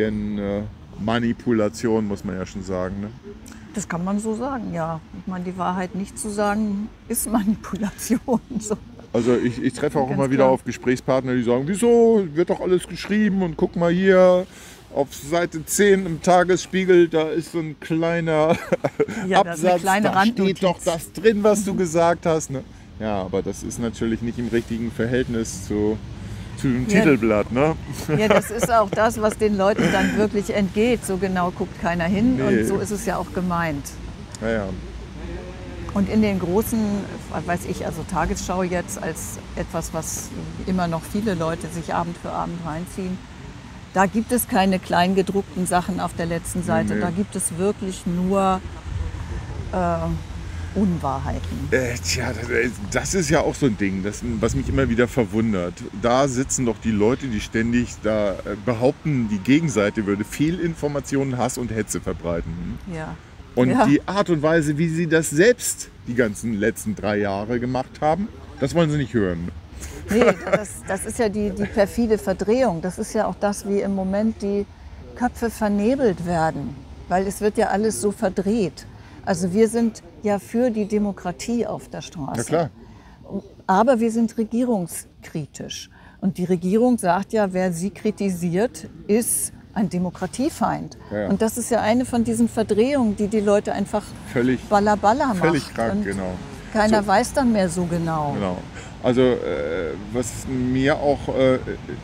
Medienmanipulation, muss man ja schon sagen. Ne? Das kann man so sagen, ja. Ich meine, die Wahrheit nicht zu sagen, ist Manipulation. So. Also ich, ich treffe auch Ganz immer wieder klar. auf Gesprächspartner, die sagen, wieso, wird doch alles geschrieben und guck mal hier, auf Seite zehn im Tagesspiegel, da ist so ein kleiner Ja, da ist eine Absatz, kleine da Randnotiz. steht doch das drin, was du gesagt hast. Ne? Ja, aber das ist natürlich nicht im richtigen Verhältnis zu, zu dem Ja. Titelblatt. Ne? Ja, das ist auch das, was den Leuten dann wirklich entgeht. So genau guckt keiner hin Nee. und so ist es ja auch gemeint. Ja, ja. Und in den großen, weiß ich, also Tagesschau jetzt als etwas, was immer noch viele Leute sich Abend für Abend reinziehen, da gibt es keine kleingedruckten Sachen auf der letzten Seite. nee. Da gibt es wirklich nur äh, Unwahrheiten. Äh, tja, das, das ist ja auch so ein Ding, das, was mich immer wieder verwundert. Da sitzen doch die Leute, die ständig da äh, behaupten, die Gegenseite würde Fehlinformationen, Hass und Hetze verbreiten. Ja. Und Ja. die Art und Weise, wie sie das selbst die ganzen letzten drei Jahre gemacht haben, das wollen sie nicht hören. Nee, das, das ist ja die, die perfide Verdrehung. Das ist ja auch das, wie im Moment die Köpfe vernebelt werden. Weil es wird ja alles so verdreht. Also wir sind ja für die Demokratie auf der Straße. Ja, klar. Aber wir sind regierungskritisch. Und die Regierung sagt ja, wer sie kritisiert, ist ein Demokratiefeind. Ja, ja. Und das ist ja eine von diesen Verdrehungen, die die Leute einfach Völlig, ballaballa macht. völlig krank, Und genau. keiner So. weiß dann mehr so genau. Genau. Also äh, was mir auch äh, äh,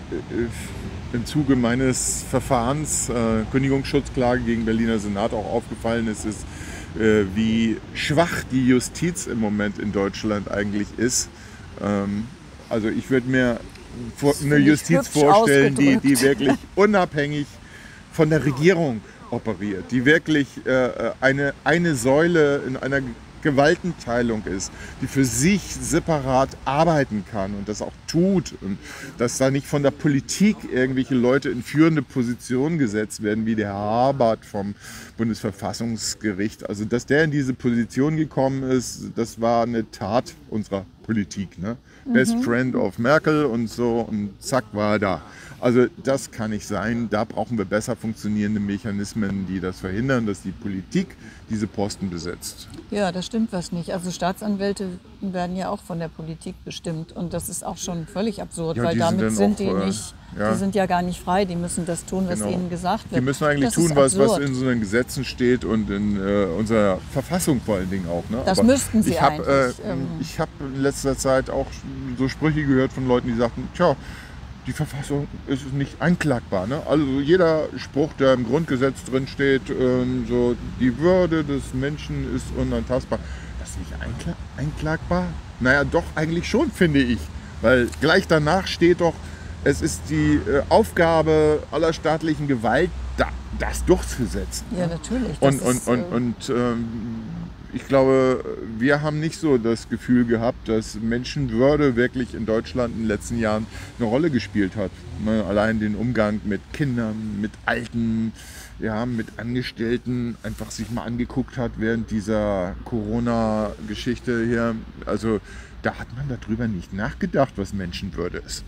im Zuge meines Verfahrens, äh, Kündigungsschutzklage gegen Berliner Senat auch aufgefallen ist, ist, äh, wie schwach die Justiz im Moment in Deutschland eigentlich ist. Ähm, also ich würde mir vor, eine Justiz vorstellen, die, die wirklich unabhängig von der Regierung operiert, die wirklich äh, eine, eine Säule in einer Gewaltenteilung ist, die für sich separat arbeiten kann und das auch tut und dass da nicht von der Politik irgendwelche Leute in führende Positionen gesetzt werden, wie der Herr Habert vom Bundesverfassungsgericht. Also dass der in diese Position gekommen ist, das war eine Tat unserer Politik. Ne? Mhm. Best Friend of Merkel und so und zack war er da. Also das kann nicht sein. Da brauchen wir besser funktionierende Mechanismen, die das verhindern, dass die Politik diese Posten besetzt. Ja, das stimmt was nicht. Also Staatsanwälte werden ja auch von der Politik bestimmt und das ist auch schon völlig absurd, Ja, weil die damit sind sind, dann auch, die äh, nicht, ja. die sind ja gar nicht frei. Die müssen das tun, was Genau. ihnen gesagt wird. Die müssen eigentlich das tun, ist was, was absurd. in so den Gesetzen steht und in äh, unserer Verfassung vor allen Dingen auch. Ne? Das Aber müssten sie ich hab, äh, eigentlich, ähm. Ich habe in letzter Zeit auch so Sprüche gehört von Leuten, die sagten, tja, die Verfassung ist nicht einklagbar. Ne? Also jeder Spruch, der im Grundgesetz drin steht, ähm, so die Würde des Menschen ist unantastbar. Das ist nicht einkla einklagbar? Naja, doch eigentlich schon, finde ich. Weil gleich danach steht doch, es ist die äh, Aufgabe aller staatlichen Gewalt, da, das durchzusetzen. Ja, ne? natürlich. Das Und, und, ist, und, äh, und ähm, ich glaube, wir haben nicht so das Gefühl gehabt, dass Menschenwürde wirklich in Deutschland in den letzten Jahren eine Rolle gespielt hat. Ne, allein den Umgang mit Kindern, mit Alten, ja, mit Angestellten einfach sich mal angeguckt hat während dieser Corona-Geschichte hier. Also da hat man darüber nicht nachgedacht, was Menschenwürde ist.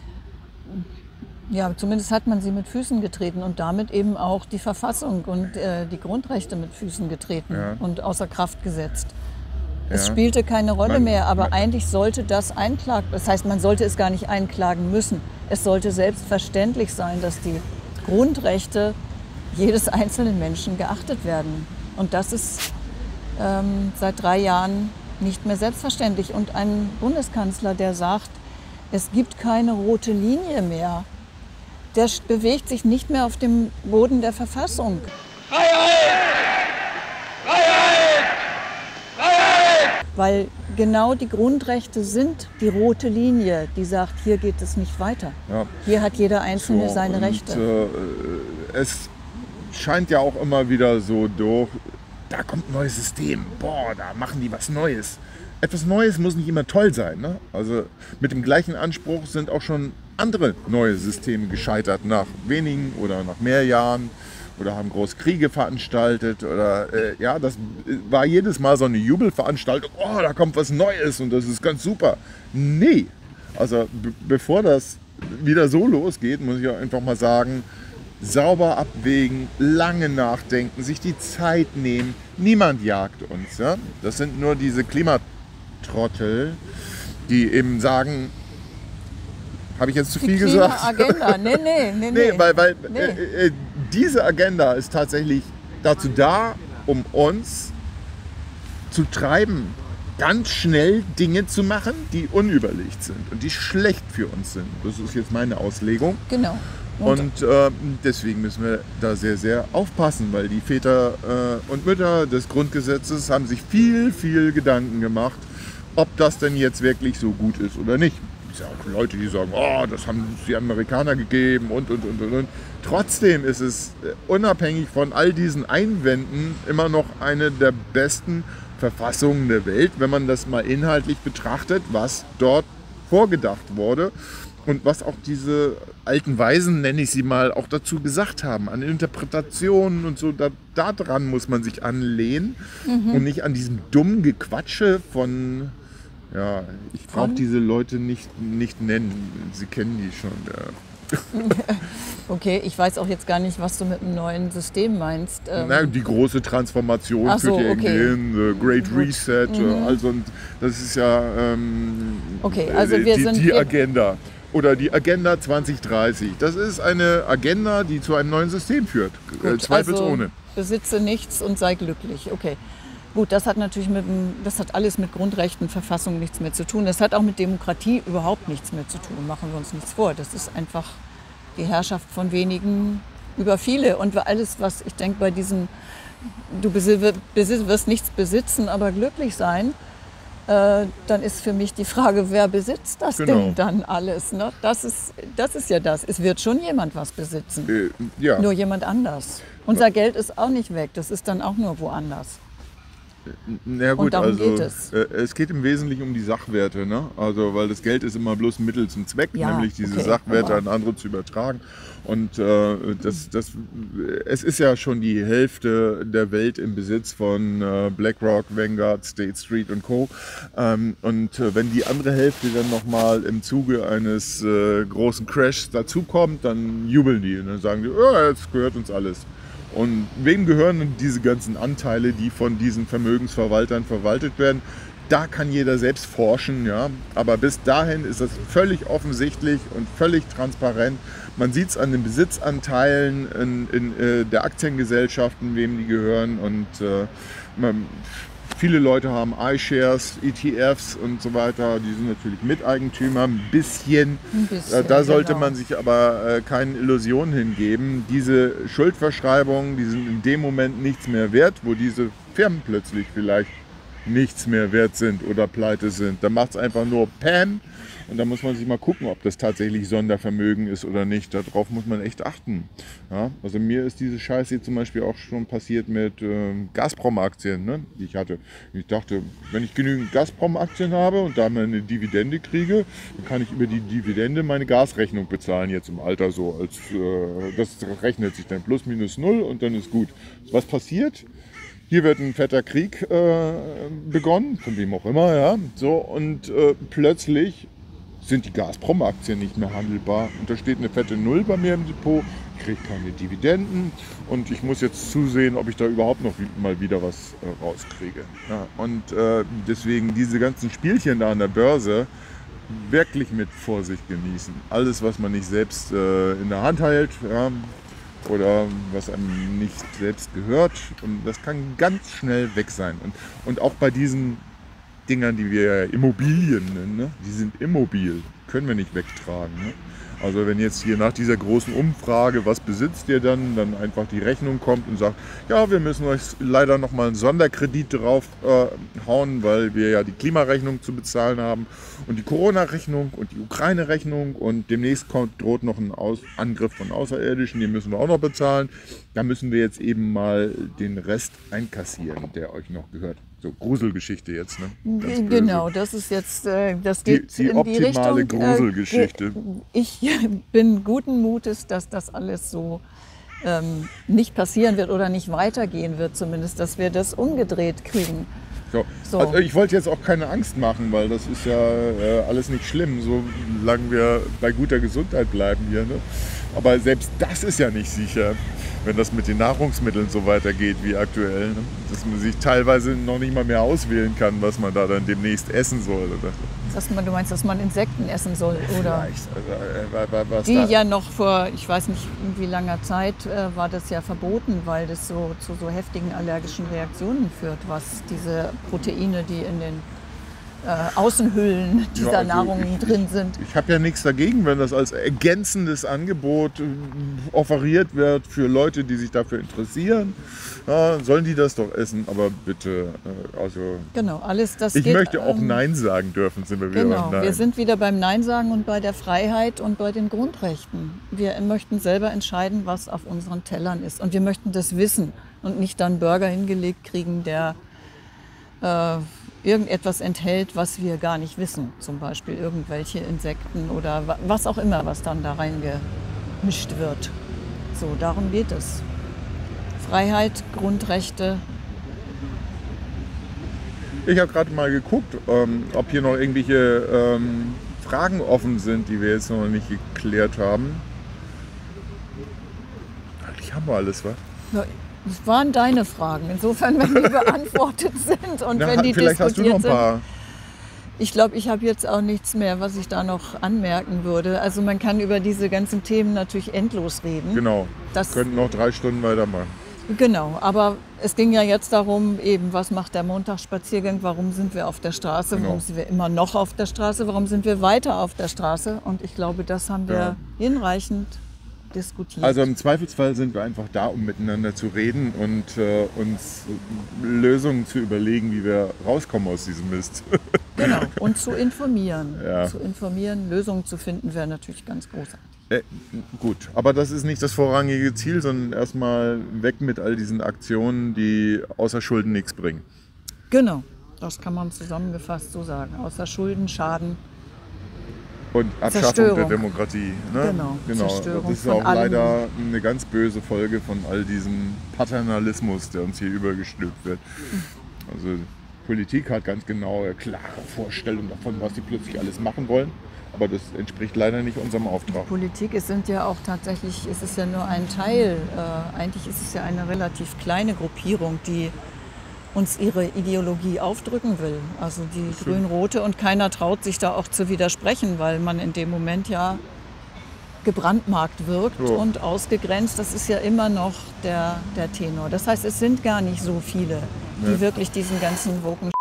Ja, zumindest hat man sie mit Füßen getreten und damit eben auch die Verfassung und äh, die Grundrechte mit Füßen getreten Ja. und außer Kraft gesetzt. Es Ja. spielte keine Rolle Man- mehr, aber man- eigentlich sollte das einklagbar. Das heißt, man sollte es gar nicht einklagen müssen. Es sollte selbstverständlich sein, dass die Grundrechte jedes einzelnen Menschen geachtet werden. Und das ist ähm, seit drei Jahren nicht mehr selbstverständlich. Und ein Bundeskanzler, der sagt, es gibt keine rote Linie mehr, der bewegt sich nicht mehr auf dem Boden der Verfassung. Weil genau die Grundrechte sind die rote Linie, die sagt, hier geht es nicht weiter. Ja. Hier hat jeder Einzelne So, seine und, Rechte. Äh, es scheint ja auch immer wieder so durch, da kommt ein neues System, boah, da machen die was Neues. Etwas Neues muss nicht immer toll sein. Ne? Also mit dem gleichen Anspruch sind auch schon andere neue Systeme gescheitert nach wenigen oder nach mehr Jahren oder haben große Kriege veranstaltet oder äh, ja, das war jedes Mal so eine Jubelveranstaltung, oh, da kommt was Neues und das ist ganz super. Nee, also bevor das wieder so losgeht, muss ich auch einfach mal sagen, sauber abwägen, lange nachdenken, sich die Zeit nehmen. Niemand jagt uns. Ja? Das sind nur diese Klimatrottel, die eben sagen, habe ich jetzt zu viel die gesagt? Agenda, nee, nee, nee, Nee, nee. weil, weil Nee. äh, äh, diese Agenda ist tatsächlich dazu da, um uns zu treiben, ganz schnell Dinge zu machen, die unüberlegt sind und die schlecht für uns sind. Das ist jetzt meine Auslegung. Genau. Und äh, deswegen müssen wir da sehr, sehr aufpassen, weil die Väter äh, und Mütter des Grundgesetzes haben sich viel, viel Gedanken gemacht, ob das denn jetzt wirklich so gut ist oder nicht. Es gibt ja auch Leute, die sagen, oh, das haben uns die Amerikaner gegeben und, und, und, und, und. Trotzdem ist es äh, unabhängig von all diesen Einwänden immer noch eine der besten Verfassungen der Welt, wenn man das mal inhaltlich betrachtet, was dort vorgedacht wurde. Und was auch diese alten Weisen, nenne ich sie mal, auch dazu gesagt haben, an Interpretationen und so, da, daran muss man sich anlehnen mhm. und nicht an diesem dummen Gequatsche von Ja, ich brauche Von? diese Leute nicht, nicht nennen. Sie kennen die schon. Ja. Okay, ich weiß auch jetzt gar nicht, was du mit dem neuen System meinst. Ähm, Na, die große Transformation Ach so, führt ja okay. irgendwie hin, the Great Gut. Reset, Mhm. also und das ist ja ähm, Okay, also wir die, sind- die wir- Agenda. Oder die Agenda zwanzig dreißig. Das ist eine Agenda, die zu einem neuen System führt. Äh, Gut, zweifelsohne. Also besitze nichts und sei glücklich. Okay. Gut, das hat natürlich mit dem, das hat alles mit Grundrechten, Verfassung nichts mehr zu tun. Das hat auch mit Demokratie überhaupt nichts mehr zu tun. Machen wir uns nichts vor. Das ist einfach die Herrschaft von wenigen über viele. Und alles, was ich denke, bei diesem, du besi- besi- wirst nichts besitzen, aber glücklich sein, äh, dann ist für mich die Frage, wer besitzt das Genau. denn dann alles? Ne? Das ist, das ist ja das. Es wird schon jemand was besitzen. Äh, ja. Nur jemand anders. Unser Geld ist auch nicht weg, das ist dann auch nur woanders. Na gut, Und darum also geht es. Äh, es geht im Wesentlichen um die Sachwerte, ne? Also weil das Geld ist immer bloß ein Mittel zum Zweck, Ja, nämlich diese okay, Sachwerte aber- an andere zu übertragen. Und äh, das, das, es ist ja schon die Hälfte der Welt im Besitz von äh, BlackRock, Vanguard, State Street und Co. Ähm, und äh, wenn die andere Hälfte dann nochmal im Zuge eines äh, großen Crashs dazukommt, dann jubeln die und dann sagen die, oh, jetzt gehört uns alles. Und wem gehören denn diese ganzen Anteile, die von diesen Vermögensverwaltern verwaltet werden? Da kann jeder selbst forschen, ja. Aber bis dahin ist das völlig offensichtlich und völlig transparent. Man sieht es an den Besitzanteilen in, in äh, der Aktiengesellschaften, wem die gehören. Und äh, man, viele Leute haben iShares, E T Fs und so weiter. Die sind natürlich Miteigentümer, ein bisschen. Ein bisschen, Äh, da sollte genau. man sich aber äh, keine Illusionen hingeben. Diese Schuldverschreibungen, die sind in dem Moment nichts mehr wert, wo diese Firmen plötzlich vielleicht nichts mehr wert sind oder pleite sind. Da macht es einfach nur Pam und da muss man sich mal gucken, ob das tatsächlich Sondervermögen ist oder nicht. Darauf muss man echt achten. Ja? Also mir ist diese Scheiße jetzt zum Beispiel auch schon passiert mit ähm, Gazprom-Aktien, ne, die ich hatte. Ich dachte, wenn ich genügend Gazprom-Aktien habe und da mal eine Dividende kriege, dann kann ich über die Dividende meine Gasrechnung bezahlen jetzt im Alter so. Als, äh, das rechnet sich dann plus minus null und dann ist gut. Was passiert? Hier wird ein fetter Krieg äh, begonnen, von wem auch immer, ja. So, und äh, plötzlich sind die Gazprom-Aktien nicht mehr handelbar. Und da steht eine fette Null bei mir im Depot. Ich kriege keine Dividenden und ich muss jetzt zusehen, ob ich da überhaupt noch mal wieder was äh, rauskriege. Ja, und äh, deswegen diese ganzen Spielchen da an der Börse wirklich mit Vorsicht genießen. Alles, was man nicht selbst äh, in der Hand hält, ja, oder was einem nicht selbst gehört. Und das kann ganz schnell weg sein. Und, und auch bei diesen Dingern, die wir ja Immobilien nennen, ne? Die sind immobil, können wir nicht wegtragen. Ne? Also wenn jetzt hier nach dieser großen Umfrage, was besitzt ihr dann, dann einfach die Rechnung kommt und sagt, ja, wir müssen euch leider nochmal einen Sonderkredit drauf äh, hauen, weil wir ja die Klimarechnung zu bezahlen haben und die Corona-Rechnung und die Ukraine-Rechnung und demnächst kommt, droht noch ein Aus Angriff von Außerirdischen, den müssen wir auch noch bezahlen. Da müssen wir jetzt eben mal den Rest einkassieren, der euch noch gehört. So, Gruselgeschichte jetzt, ne? Ganz böse. Genau, das ist jetzt, äh, das Die- geht die in die optimale Richtung. Gruselgeschichte. Äh, ich bin guten Mutes, dass das alles so ähm, nicht passieren wird oder nicht weitergehen wird, zumindest, dass wir das umgedreht kriegen. So. So. Also ich wollte jetzt auch keine Angst machen, weil das ist ja äh, alles nicht schlimm, solange wir bei guter Gesundheit bleiben hier. Ne? Aber selbst das ist ja nicht sicher, wenn das mit den Nahrungsmitteln so weitergeht wie aktuell. Ne? Dass man sich teilweise noch nicht mal mehr auswählen kann, was man da dann demnächst essen soll. Oder? Dass man, du meinst, dass man Insekten essen soll, oder? Vielleicht, also, äh, was Die da, ja noch vor, ich weiß nicht wie langer Zeit, äh, war das ja verboten, weil das so zu so heftigen allergischen Reaktionen führt, was diese Proteine, die in den äh, Außenhüllen dieser Ja, also Nahrung ich- drin sind. Ich habe ja nichts dagegen, wenn das als ergänzendes Angebot äh, offeriert wird für Leute, die sich dafür interessieren. Ja, sollen die das doch essen, aber bitte, äh, also Genau, alles das ich geht, möchte auch ähm, Nein sagen dürfen, sind wir wieder Genau, beim Nein. wir sind wieder beim Nein sagen und bei der Freiheit und bei den Grundrechten. Wir möchten selber entscheiden, was auf unseren Tellern ist. Und wir möchten das wissen und nicht dann Burger hingelegt kriegen, der äh, irgendetwas enthält, was wir gar nicht wissen. Zum Beispiel irgendwelche Insekten oder wa- was auch immer, was dann da reingemischt wird. So, darum geht es. Freiheit, Grundrechte Ich habe gerade mal geguckt, ähm, ob hier noch irgendwelche ähm, Fragen offen sind, die wir jetzt noch nicht geklärt haben. Eigentlich haben wir alles, wa? Ja, das waren deine Fragen. Insofern, wenn die beantwortet sind und Na, wenn die vielleicht hast du noch ein diskutiert sind. paar. Ich glaube, ich habe jetzt auch nichts mehr, was ich da noch anmerken würde. Also man kann über diese ganzen Themen natürlich endlos reden. Genau. Das, Wir könnten noch drei Stunden weitermachen. genau, aber es ging ja jetzt darum, eben, was macht der Montagsspaziergang, warum sind wir auf der Straße, Genau. warum sind wir immer noch auf der Straße, warum sind wir weiter auf der Straße? Und ich glaube, das haben wir Ja. hinreichend diskutiert. Also im Zweifelsfall sind wir einfach da, um miteinander zu reden und äh, uns Lösungen zu überlegen, wie wir rauskommen aus diesem Mist. Genau, und zu informieren. Ja. Zu informieren, Lösungen zu finden, wäre natürlich ganz großartig. Äh, gut, aber das ist nicht das vorrangige Ziel, sondern erstmal weg mit all diesen Aktionen, die außer Schulden nichts bringen. Genau, das kann man zusammengefasst so sagen. Außer Schulden, Schaden. Und Abschaffung Zerstörung. der Demokratie. Ne? Genau, genau. Zerstörung Das ist von auch allem. leider eine ganz böse Folge von all diesem Paternalismus, der uns hier übergestülpt wird. Also Politik hat ganz genau eine klare Vorstellung davon, was sie plötzlich alles machen wollen. Aber das entspricht leider nicht unserem Auftrag. Politik, es sind ja auch tatsächlich, es ist ja nur ein Teil, äh, eigentlich ist es ja eine relativ kleine Gruppierung, die uns ihre Ideologie aufdrücken will. Also die Grün-Rote, und keiner traut sich da auch zu widersprechen, weil man in dem Moment ja gebrandmarkt wirkt Ja. und ausgegrenzt. Das ist ja immer noch der, der Tenor. Das heißt, es sind gar nicht so viele, die Ja. wirklich diesen ganzen Woken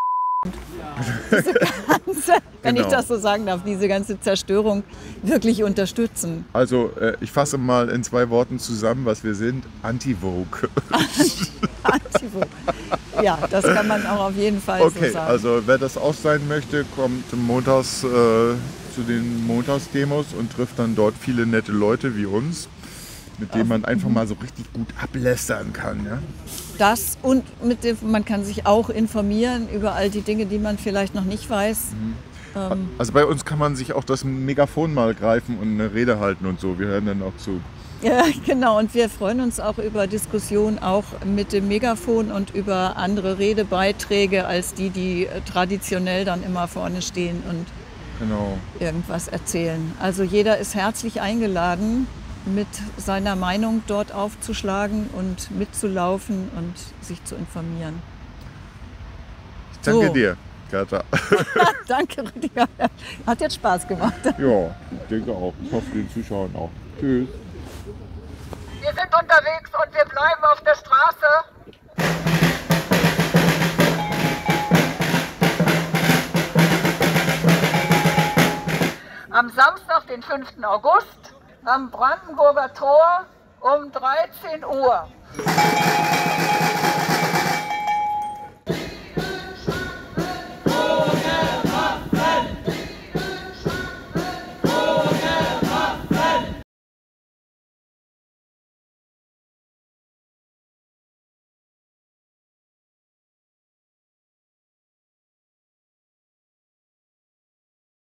diese ganze, wenn Genau. ich das so sagen darf, diese ganze Zerstörung wirklich unterstützen. Also äh, ich fasse mal in zwei Worten zusammen, was wir sind. Anti-Vogue. Anti-Vogue. Ja, das kann man auch auf jeden Fall so Okay, sagen. also wer das auch sein möchte, kommt montags äh, zu den Montagsdemos und trifft dann dort viele nette Leute wie uns, mit denen man einfach mal so richtig gut ablästern kann. Ja? Das und mit dem, man kann sich auch informieren über all die Dinge, die man vielleicht noch nicht weiß. Ähm, Also bei uns kann man sich auch das Megafon mal greifen und eine Rede halten und so. Wir hören dann auch zu. ja, genau. Und wir freuen uns auch über Diskussionen auch mit dem Megafon und über andere Redebeiträge als die, die äh, traditionell dann immer vorne stehen und Genau. irgendwas erzählen. Also jeder ist herzlich eingeladen, mit seiner Meinung dort aufzuschlagen und mitzulaufen und sich zu informieren. Ich danke So. dir, Gerda. Danke, Rüdiger. Hat jetzt Spaß gemacht. Ja, ich denke auch. Ich hoffe, den Zuschauern auch. Tschüss. Wir sind unterwegs und wir bleiben auf der Straße. Am Samstag, den fünften August, am Brandenburger Tor um dreizehn Uhr.